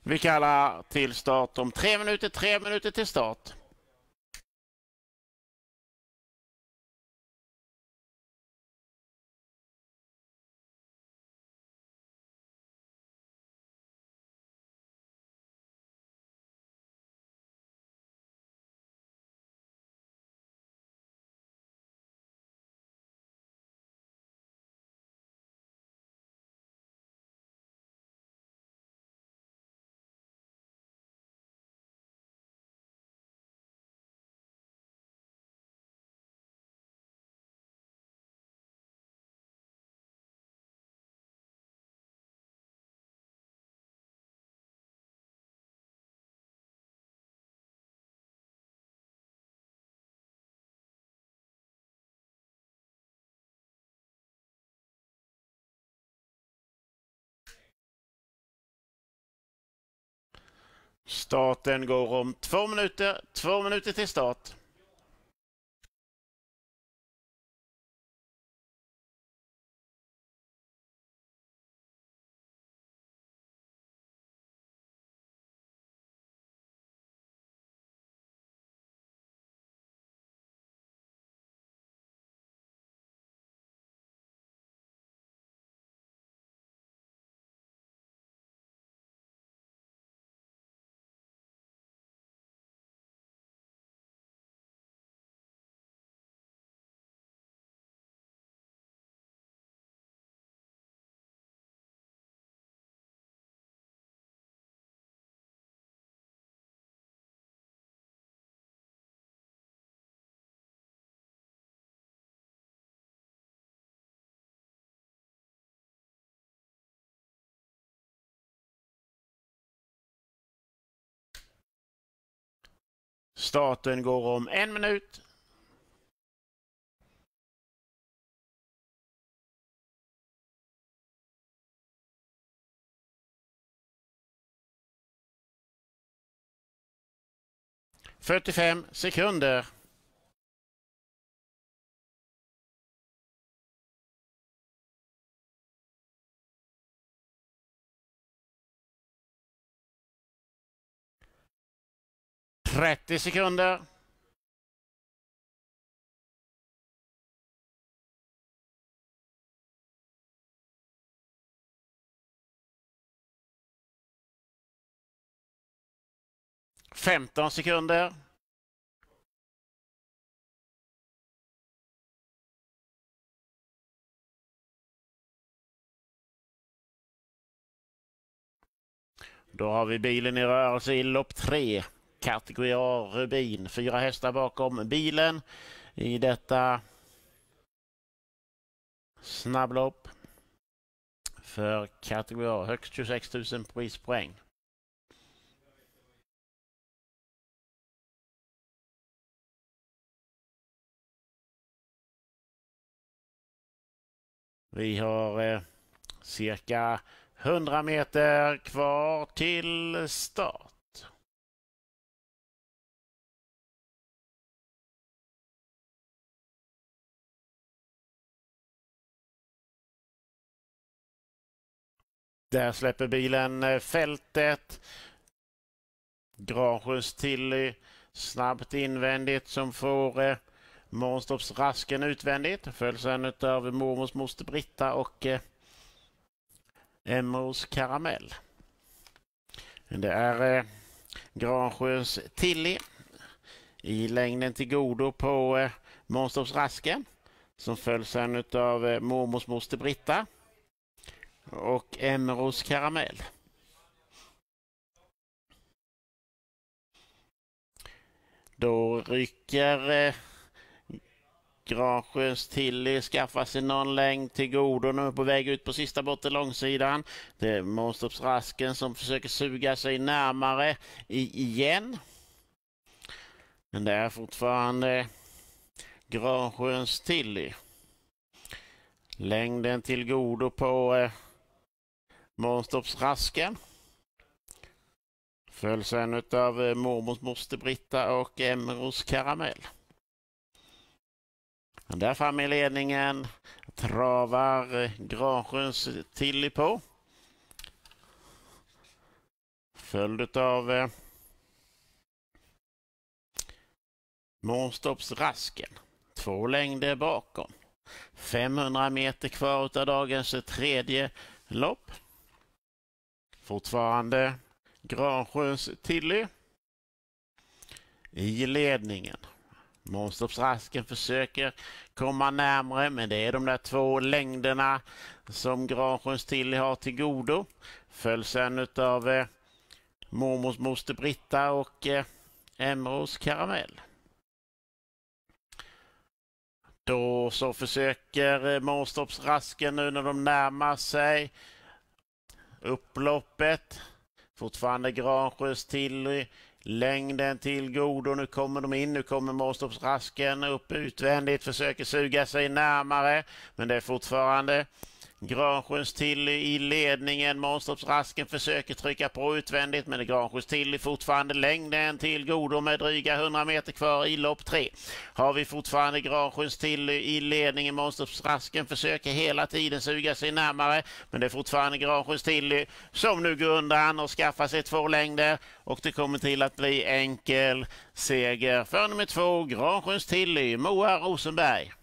Vi kallar till start om 3 minuter, 3 minuter till start. Starten går om 2 minuter, 2 minuter till start. Starten går om 1 minut. ...45 sekunder. ...30 sekunder. ...15 sekunder. Då har vi bilen i rörelse i lopp 3. Kategori A Rubin. 4 hästar bakom bilen i detta snabblopp. För kategori A högst 26 000 prispoäng. Vi har cirka 100 meter kvar till start. Där släpper bilen fältet. Granskjuts till snabbt invändigt som får Månstopsrasken utvändigt. Följs sen av mormors moster Britta och Emmers Karamell. Det är Granskjuts Tilly i längden till godo på Månstopsrasken som följs sen av mormors moster Britta och Emmers Karamell. Då rycker Granskjuts Tilly, skaffar sig någon längd till godo nu på väg ut på sista botten långsidan. Det är Månstopsrasken som försöker suga sig närmare igen. Men det är fortfarande Granskjuts Tilly. Längden till godo på Månstopsrasken. Följs sen av mormors moster Britta och Emmers Karamell. Där framme i ledningen travar Granskjuts Tilly på. följd av Månstorpsrasken. 2 längder bakom. 500 meter kvar av dagens tredje lopp. Fortfarande Gransjöns Tilly i ledningen. Månstorpsrasken försöker komma närmare, men det är de där 2 längderna som Gransjöns Tilly har till godo. Följs sen av Mormors moster Britta och Emros Karamell. Då så försöker Månstorpsrasken nu när de närmar sig upploppet. Fortfarande Gransjöns Tilly. Längden till godo. Nu kommer de in. Nu kommer Månstorpsrasken upp utvändigt. Försöker suga sig närmare. Men det är fortfarande Gransjöns Tilly i ledningen. Månstorpsrasken försöker trycka på utvändigt, men det är Gransjöns Tilly fortfarande längden till godo med dryga 100 meter kvar i lopp 3. Har vi fortfarande Gransjöns Tilly i ledningen. Månstorpsrasken försöker hela tiden suga sig närmare, men det är fortfarande Gransjöns Tilly som nu går undan och skaffar sig 2 längder, och det kommer till att bli enkel seger för nummer 2 Gransjöns Tilly, Moa Rosenberg.